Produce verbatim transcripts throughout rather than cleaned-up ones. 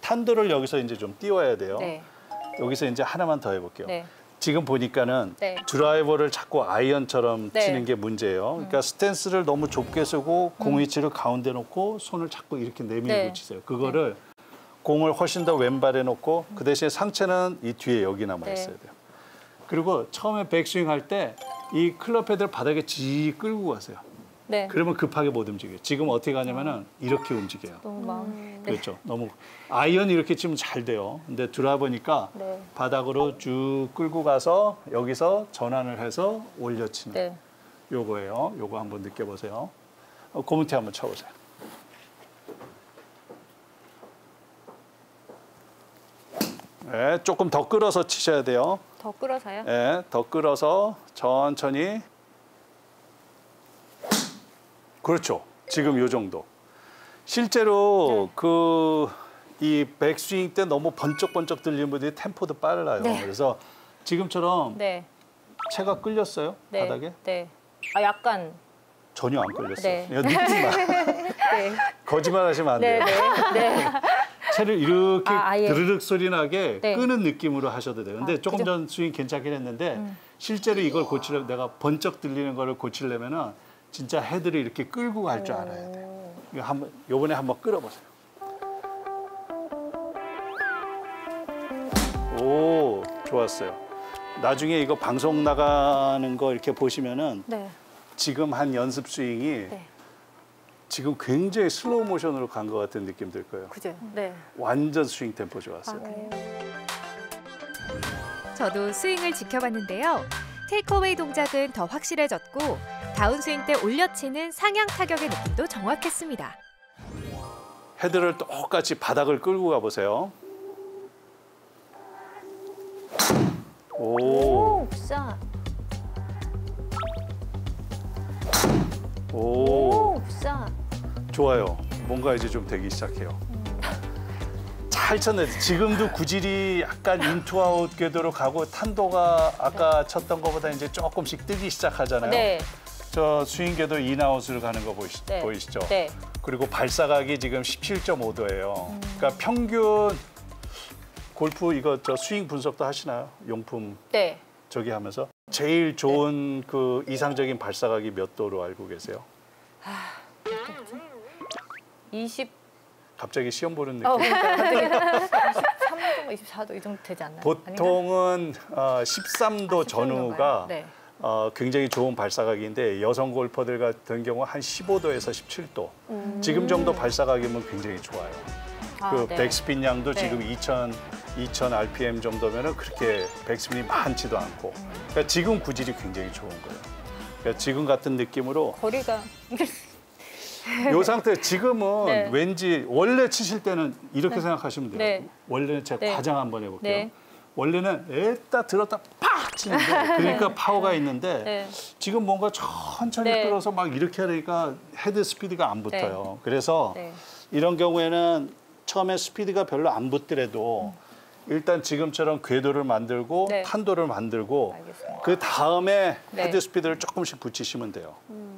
탄도를 여기서 이제 좀 띄워야 돼요. 네. 여기서 이제 하나만 더 해볼게요. 네. 지금 보니까는 네. 드라이버를 자꾸 아이언처럼 네. 치는 게 문제예요. 그러니까 스탠스를 너무 좁게 쓰고 음. 공 위치를 가운데 놓고 손을 자꾸 이렇게 내밀고 네. 치세요. 그거를 공을 훨씬 더 왼발에 놓고 그 대신에 상체는 이 뒤에 여기 남아 네. 있어야 돼요. 그리고 처음에 백스윙 할 때 이 클럽 헤드를 바닥에 지 끌고 가세요. 네. 그러면 급하게 못 움직여요. 지금 어떻게 가냐면은 이렇게 움직여요. 너무 마음. 네. 그렇죠. 너무 아이언 이렇게 치면 잘 돼요. 근데 드라이버니까 네. 바닥으로 쭉 끌고 가서 여기서 전환을 해서 올려치는 네. 요거예요. 요거 한번 느껴보세요. 어, 고무태 한번 쳐보세요. 네, 조금 더 끌어서 치셔야 돼요. 더 끌어서요? 네, 더 끌어서 천천히. 그렇죠. 지금 요 정도. 실제로 네. 그 이 백스윙 때 너무 번쩍번쩍 들리는 분들이 템포도 빨라요. 네. 그래서 지금처럼 네. 채가 끌렸어요? 네. 바닥에? 네. 아 약간. 전혀 안 끌렸어요. 네. 그냥 느낌만. 네. 거짓말 하시면 안 네. 돼요. 네. 네. 채를 이렇게 아, 아예. 드르륵 소리 나게 네. 끄는 느낌으로 하셔도 돼요. 근데 아, 조금 그죠? 전 스윙 괜찮긴 했는데 음. 실제로 이걸 고치려면 내가 번쩍 들리는 거를 고치려면은 진짜 헤드를 이렇게 끌고 갈 줄 알아야 돼요. 오. 이거 한번 요번에 한번 끌어보세요. 오, 좋았어요. 나중에 이거 방송 나가는 거 이렇게 보시면은 네. 지금 한 연습 스윙이 네. 지금 굉장히 슬로우 모션으로 간 것 같은 느낌 들 거예요. 그죠? 네. 완전 스윙 템포 좋았어요. 아, 그래요? 저도 스윙을 지켜봤는데요. 테이크어웨이 동작은 더 확실해졌고 다운스윙 때 올려치는 상향 타격의 느낌도 정확했습니다. 헤드를 똑같이 바닥을 끌고 가보세요. 오, 오, 굿샷. 오, 오, 굿샷. 좋아요. 뭔가 이제 좀 되기 시작해요. 잘 쳤네. 지금도 구질이 약간 인투아웃 궤도로 가고 탄도가 아까 쳤던 것보다 이제 조금씩 뜨기 시작하잖아요. 네. 저 스윙 궤도 인아웃을 가는 거 보이시, 네. 보이시죠? 네. 그리고 발사각이 지금 십칠 점 오 도예요. 그러니까 평균 골프 이거 저 스윙 분석도 하시나요? 용품 네. 저기 하면서 제일 좋은 그 이상적인 발사각이 몇 도로 알고 계세요? 이십. 갑자기 시험 보는 느낌. 어, 그러니까 이십삼 도, 이십사 도 이 정도 되지 않나요? 보통은 어, 십삼 도 아, 전후가 네. 어, 굉장히 좋은 발사각인데 여성 골퍼들 같은 경우 한 십오 도에서 십칠 도. 음. 지금 정도 발사각이면 굉장히 좋아요. 아, 그 네. 백스핀 양도 네. 지금 이천, 이천 알피엠 정도면은 그렇게 백스핀이 많지도 않고. 그러니까 지금 구질이 굉장히 좋은 거예요. 그러니까 지금 같은 느낌으로 거리가. 이 상태 지금은 네. 왠지 원래 치실 때는 이렇게 생각하시면 돼요. 네. 원래는 제가 네. 과장 한번 해볼게요. 네. 원래는 에따 들었다 팍 치는데 그러니까 파워가 있는데 네. 지금 뭔가 천천히 네. 끌어서 막 이렇게 하니까 헤드 스피드가 안 붙어요. 그래서 네. 이런 경우에는 처음에 스피드가 별로 안 붙더라도 일단 지금처럼 궤도를 만들고 네. 탄도를 만들고 알겠습니다. 그 다음에 네. 헤드 스피드를 조금씩 붙이시면 돼요.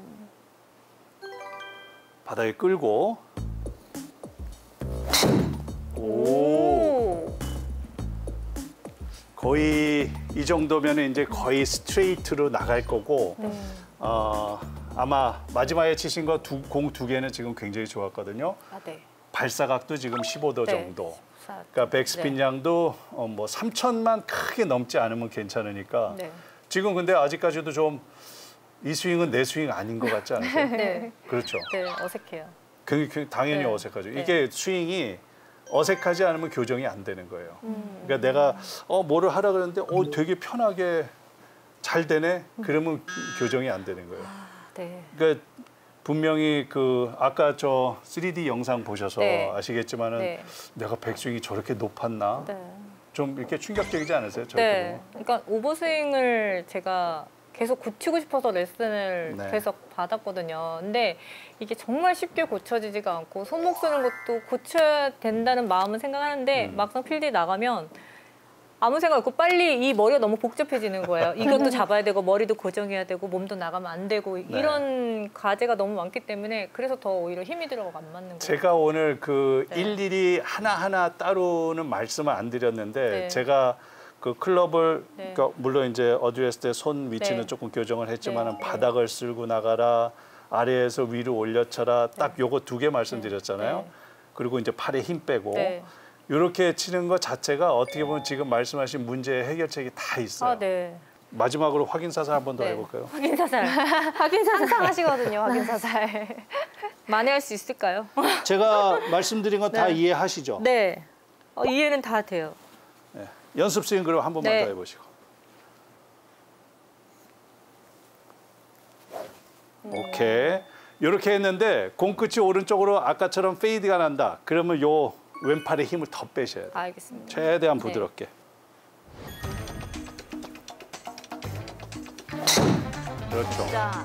바닥에 끌고 오, 오. 거의 이 정도면 이제 거의 스트레이트로 나갈 거고 네. 어, 아마 마지막에 치신 거 공 두 개는 지금 굉장히 좋았거든요. 아, 네. 발사각도 지금 십오 도 네. 정도. 십사. 그러니까 백스핀 네. 양도 어, 뭐 삼천만 크게 넘지 않으면 괜찮으니까 네. 지금 근데 아직까지도 좀 이 스윙은 내 스윙 아닌 것 같지 않으세요? 네. 그렇죠. 네, 어색해요. 그, 그 당연히 네. 어색하죠. 네. 이게 스윙이 어색하지 않으면 교정이 안 되는 거예요. 음. 그러니까 내가 어 뭐를 하라 그랬는데 어 되게 편하게 잘 되네. 그러면 교정이 안 되는 거예요. 아, 네. 그러니까 분명히 그 아까 저 쓰리디 영상 보셔서 네. 아시겠지만은 네. 내가 백스윙이 저렇게 높았나? 네. 좀 이렇게 충격적이지 않으세요? 저렇게 네. 그러니까 오버스윙을 제가 계속 고치고 싶어서 레슨을 네. 계속 받았거든요. 근데 이게 정말 쉽게 고쳐지지가 않고 손목 쓰는 것도 고쳐야 된다는 마음은 생각하는데 음. 막상 필드에 나가면 아무 생각 없고 빨리 이 머리가 너무 복잡해지는 거예요. 이것도 잡아야 되고 머리도 고정해야 되고 몸도 나가면 안 되고 이런 과제가 너무 많기 때문에 그래서 더 오히려 힘이 들어가고 안 맞는 거예요. 제가 오늘 그 네. 일일이 하나하나 따로는 말씀을 안 드렸는데 네. 제가 그 클럽을 네. 그러니까 물론 이제 어드레스 때 손 위치는 네. 조금 교정을 했지만은 네. 바닥을 쓸고 나가라, 아래에서 위로 올려쳐라, 딱 요거 두 개 말씀드렸잖아요. 네. 그리고 이제 팔에 힘 빼고 네. 이렇게 치는 것 자체가 어떻게 보면 지금 말씀하신 문제의 해결책이 다 있어요. 아, 네. 마지막으로 확인 사살 한 번 더 네. 해볼까요? 확인 사살. 확인 사살. 항상 하시거든요, 확인 사살. 만회할 수 있을까요? 제가 말씀드린 건 다 네. 이해하시죠? 네. 어, 이해는 다 돼요. 네. 연습 스윙 그럼 한 번만 네. 더 해보시고. 오케이. 이렇게 했는데 공 끝이 오른쪽으로 아까처럼 페이드가 난다. 그러면 요 왼팔에 힘을 더 빼셔야 돼요. 알겠습니다. 최대한 네. 부드럽게. 그렇죠. 자,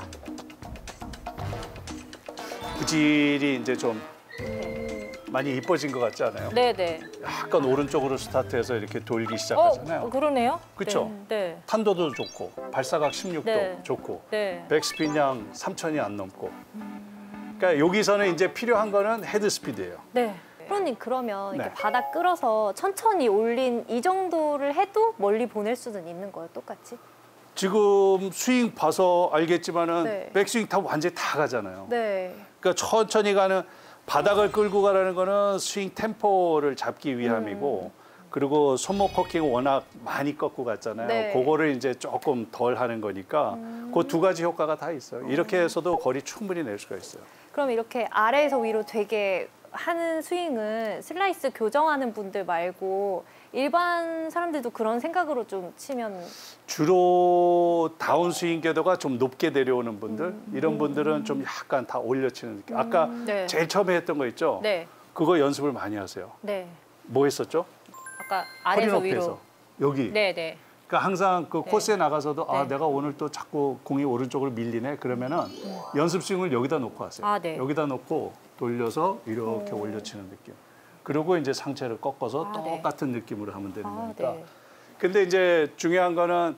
구질이 이제 좀 많이 이뻐진 것 같지 않아요? 네네. 약간 오른쪽으로 스타트해서 이렇게 돌기 어, 시작하잖아요. 그러네요. 그쵸? 네. 탄도도 좋고 발사각 십육 도 네. 좋고 네. 백스핀 양 삼천이 안 넘고. 그러니까 여기서는 이제 필요한 거는 헤드 스피드예요. 네. 프로님 그러면 네. 이렇게 바닥 끌어서 천천히 올린 이 정도를 해도 멀리 보낼 수는 있는 거예요, 똑같이? 지금 스윙 봐서 알겠지만은 네. 백스윙 타 완전히 다 가잖아요. 네. 그러니까 천천히 가는 바닥을 끌고 가라는 거는 스윙 템포를 잡기 위함이고 그리고 손목 커킹 워낙 많이 꺾고 갔잖아요. 네. 그거를 이제 조금 덜 하는 거니까 그 두 가지 효과가 다 있어요. 이렇게 해서도 거리 충분히 낼 수가 있어요. 그럼 이렇게 아래에서 위로 되게 하는 스윙은 슬라이스 교정하는 분들 말고 일반 사람들도 그런 생각으로 좀 치면 주로 다운스윙 궤도가 좀 높게 내려오는 분들 이런 분들은 좀 약간 다 올려치는 느낌. 아까 네. 제일 처음에 했던 거 있죠? 네. 그거 연습을 많이 하세요. 네. 뭐 했었죠? 아까 허리 아래에서 높이에서. 위로. 여기. 네, 네. 그러니까 항상 그 네. 코스에 나가서도 아 네. 내가 오늘 또 자꾸 공이 오른쪽으로 밀리네 그러면은 연습 스윙을 여기다 놓고 하세요. 아, 네. 여기다 놓고 돌려서 이렇게 올려치는 느낌. 그리고 이제 상체를 꺾어서 아, 네. 똑같은 느낌으로 하면 되는 아, 거니까. 네. 근데 이제 중요한 거는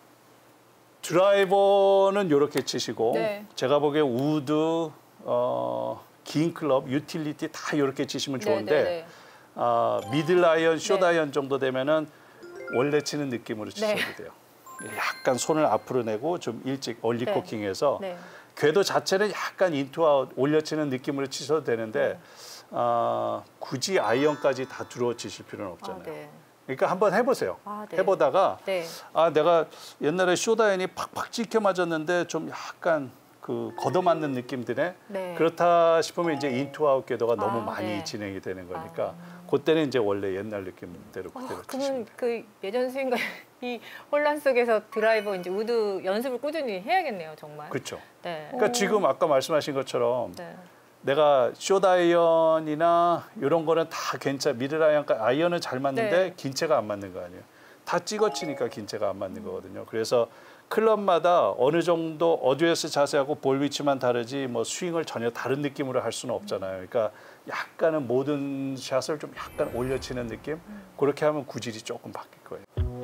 드라이버는 이렇게 치시고 네. 제가 보기에 우드, 어, 긴 클럽, 유틸리티 다 이렇게 치시면 좋은데 네, 네, 네. 아, 미들 아이언, 숏 네. 아이언 정도 되면은 원래 치는 느낌으로 치셔도 네. 돼요. 약간 손을 앞으로 내고 좀 일찍 얼리 네. 코킹해서 네. 궤도 자체는 약간 인투아웃 올려치는 느낌으로 치셔도 되는데 네. 아, 굳이 아이언까지 다 들어 치실 필요는 아, 없잖아요. 네. 그러니까 한번 해보세요. 아, 네. 해보다가 네. 아 내가 옛날에 숏 아이언이 팍팍 찍혀 맞았는데 좀 약간 그 걷어맞는 느낌 드네. 네. 그렇다 싶으면 이제 인투아웃 궤도가 너무 아, 많이 네. 진행이 되는 거니까 그때는 이제 원래 옛날 느낌대로 아, 그대로 치시면 그러면 돼요. 그 예전 스윙과 이 혼란 속에서 드라이버 이제 우드 연습을 꾸준히 해야겠네요, 정말. 그렇죠. 네. 그러니까 지금 아까 말씀하신 것처럼 네. 내가 숏 아이언이나 이런 거는 다 괜찮. 미들 아이언, 아이언은 잘 맞는데 네. 긴 채가 안 맞는 거 아니에요. 다 찍어치니까 긴 채가 안 맞는 거거든요. 그래서 클럽마다 어느 정도 어드레스 자세하고 볼 위치만 다르지 뭐 스윙을 전혀 다른 느낌으로 할 수는 없잖아요. 그러니까 약간은 모든 샷을 좀 약간 올려치는 느낌? 그렇게 하면 구질이 조금 바뀔 거예요.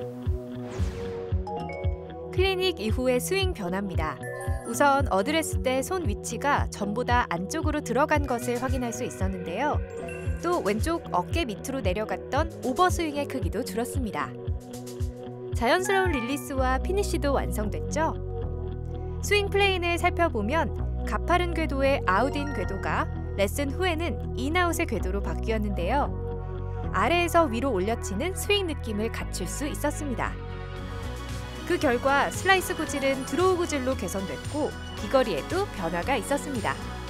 클리닉 이후의 스윙 변화입니다. 우선 어드레스 때 손 위치가 전보다 안쪽으로 들어간 것을 확인할 수 있었는데요. 또 왼쪽 어깨 밑으로 내려갔던 오버스윙의 크기도 줄었습니다. 자연스러운 릴리스와 피니쉬도 완성됐죠. 스윙 플레인을 살펴보면 가파른 궤도의 아웃인 궤도가 레슨 후에는 인아웃의 궤도로 바뀌었는데요. 아래에서 위로 올려치는 스윙 느낌을 갖출 수 있었습니다. 그 결과 슬라이스 구질은 드로우 구질로 개선됐고 비거리에도 변화가 있었습니다.